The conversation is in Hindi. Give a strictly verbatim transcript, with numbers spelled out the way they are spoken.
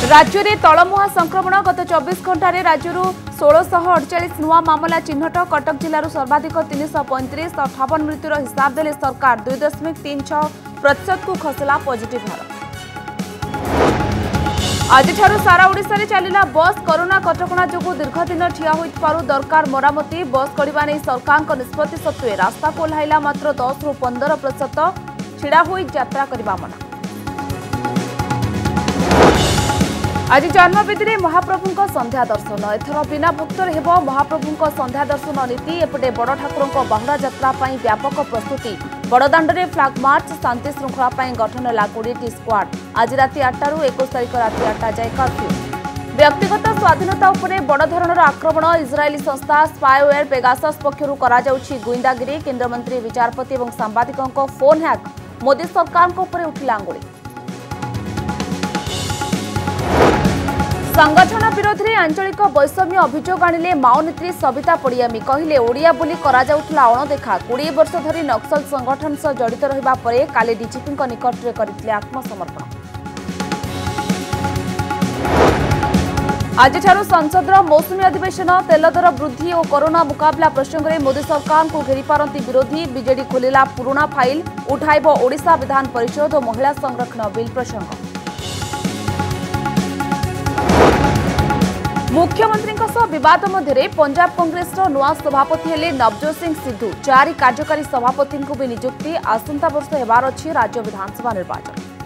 राज्य में तलमुहा संक्रमण गत चौबीस घंटे राज्य षोलश अड़चाश नुआ मामला चिन्हट कटक जिलूर सर्वाधिक तीन सौ पैंतीस अठावन मृत्युर हिसाब देले सरकार दुई दशमिक तीन छह प्रतिशत को खसला पॉजिटिव हार। आज सारा ओडिशा चलिला बस कोरोना कटकणा जो दीर्घदिन ठिया होइथिबारु दरकार मरामती बस गड़िबा नहीं सरकार निष्पत्ति सत्वे रास्ता को ओह्लाइला मात्र दस रु पंदर प्रतिशत छिड़ा होई यात्रा करबा मना। आज जन्मवेदी महाप्रभु संध्या दर्शन एथर बिना भक्तर हेब महाप्रभु संध्या दर्शन नीति एपटे बड़ ठाकुर बाहुड़ा यात्रा व्यापक प्रस्तुति बड़दाण्ड में फ्लाग मार्च शांति श्रृंखला गठन है कोड़े स्क्वाड। आज राति आठटा एकुश तारिख राति आठटा जाए कर्फ्यू। व्यक्तिगत स्वाधीनता उपरे बड़ धरणर आक्रमण इजरायली संस्था स्पाइवेयर पेगासस पक्षरु करा जाउछि गुइंदागिरी केन्द्रमंत्री विचारपति और सांबादिकों फोन हैक मोदी सरकार उपरे उठिला अंगुली। संगठन विरोध में आंचलिक वैषम्य अभियोग आनिले माओ नेत्री सविता पड़ियामी कहले ओडिया बोली करा जाउथला अणदेखा बीस वर्ष धरी नक्सल संगठन सह जड़ित रहिबा परे काले डीजीपी निकट में करथिले आत्मसमर्पण। आज संसद मौसुमी अधिवेशन तेल दर वृद्धि और कोरोना मुकाबला प्रसंग में मोदी सरकार को घेरी पारती विरोधी बीजेडी खोलिला पुराना फाइल उठाइब ओडिशा विधान परिषद और महिला संरक्षण बिल प्रसंग। मुख्यमंत्री बद मध्य पंजाब कांग्रेस नुआ सभापति हेले नवजोत सिंह सिद्धू चारि कार्यकारी सभापति भी नियुक्ति आसंता वर्ष हेबार अछि राज्य विधानसभा निर्वाचन।